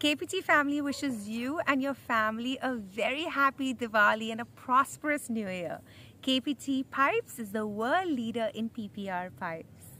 KPT family wishes you and your family a very happy Diwali and a prosperous new year. KPT Pipes is the world leader in PPR pipes.